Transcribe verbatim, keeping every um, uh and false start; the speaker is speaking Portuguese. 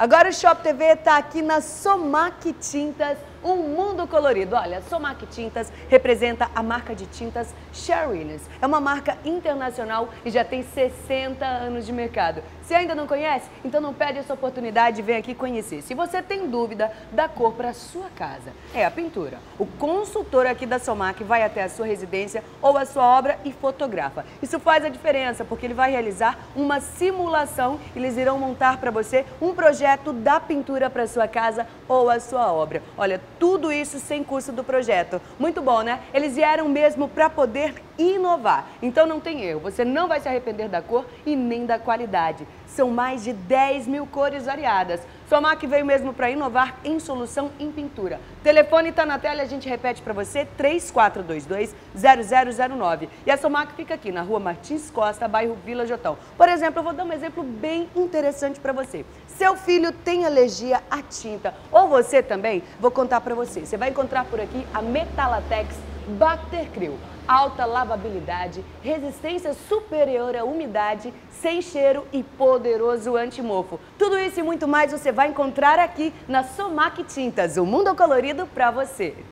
Agora o Shop T V está aqui na Somac Tintas, um mundo colorido. Olha, a Somac Tintas representa a marca de tintas Sherwin. É uma marca internacional e já tem sessenta anos de mercado. Se ainda não conhece, então não perde essa oportunidade de vir aqui conhecer. Se você tem dúvida da cor para a sua casa, é a pintura. O consultor aqui da Somac vai até a sua residência ou a sua obra e fotografa. Isso faz a diferença, porque ele vai realizar uma simulação e eles irão montar para você um projeto da pintura para a sua casa ou a sua obra. Olha, tudo isso sem custo do projeto. Muito bom, né? Eles vieram mesmo para poder inovar. Então não tem erro, você não vai se arrepender da cor e nem da qualidade. São mais de dez mil cores variadas. Somac veio mesmo para inovar em solução em pintura. O telefone está na tela e a gente repete para você, três quatro dois dois, zero zero zero nove. E a Somac fica aqui na Rua Martins Costa, bairro Vila Jotão. Por exemplo, eu vou dar um exemplo bem interessante para você. Seu filho tem alergia à tinta, ou você também, vou contar para você. Você vai encontrar por aqui a Metalatex Bactercryl. Alta lavabilidade, resistência superior à umidade, sem cheiro e poderoso antimofo. Tudo isso e muito mais você vai encontrar aqui na Somac Tintas, o mundo colorido para você.